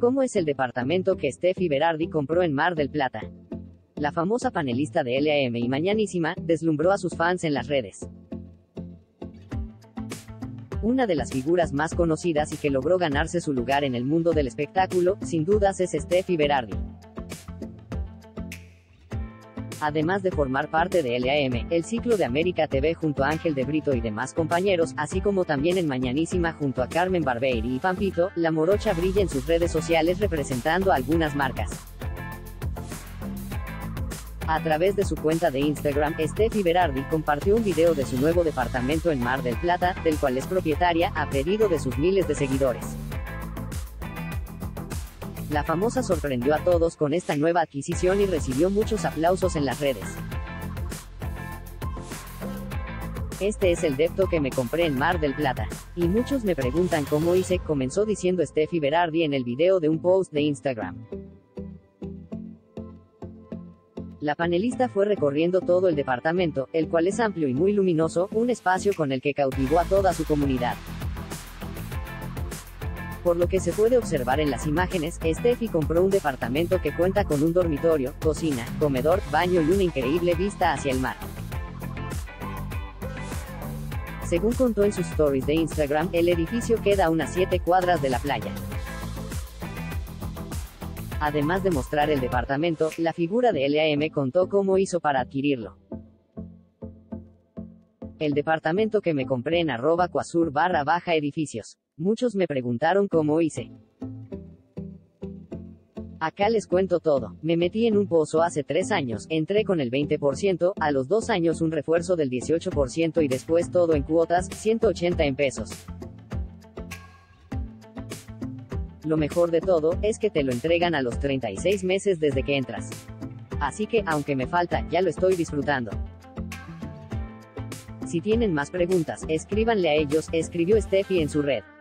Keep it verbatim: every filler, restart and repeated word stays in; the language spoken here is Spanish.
¿Cómo es el departamento que Steffi Berardi compró en Mar del Plata? La famosa panelista de L A M y Mañanísima deslumbró a sus fans en las redes. Una de las figuras más conocidas y que logró ganarse su lugar en el mundo del espectáculo, sin dudas es Steffi Berardi. Además de formar parte de L A M, el ciclo de América T V junto a Ángel de Brito y demás compañeros, así como también en Mañanísima junto a Carmen Barbieri y Pampito, la morocha brilla en sus redes sociales representando a algunas marcas. A través de su cuenta de Instagram, Steffi Berardi compartió un video de su nuevo departamento en Mar del Plata, del cual es propietaria, a pedido de sus miles de seguidores. La famosa sorprendió a todos con esta nueva adquisición y recibió muchos aplausos en las redes. Este es el depto que me compré en Mar del Plata. Y muchos me preguntan cómo hice, comenzó diciendo Steffi Berardi en el video de un post de Instagram. La panelista fue recorriendo todo el departamento, el cual es amplio y muy luminoso, un espacio con el que cautivó a toda su comunidad. Por lo que se puede observar en las imágenes, Steffi compró un departamento que cuenta con un dormitorio, cocina, comedor, baño y una increíble vista hacia el mar. Según contó en sus stories de Instagram, el edificio queda a unas siete cuadras de la playa. Además de mostrar el departamento, la figura de L A M contó cómo hizo para adquirirlo. El departamento que me compré en arroba cuasur barra baja edificios. Muchos me preguntaron cómo hice. Acá les cuento todo. Me metí en un pozo hace tres años, entré con el veinte por ciento, a los dos años un refuerzo del dieciocho por ciento y después todo en cuotas, ciento ochenta en pesos. Lo mejor de todo, es que te lo entregan a los treinta y seis meses desde que entras. Así que, aunque me falta, ya lo estoy disfrutando. Si tienen más preguntas, escríbanle a ellos, escribió Steffi en su red.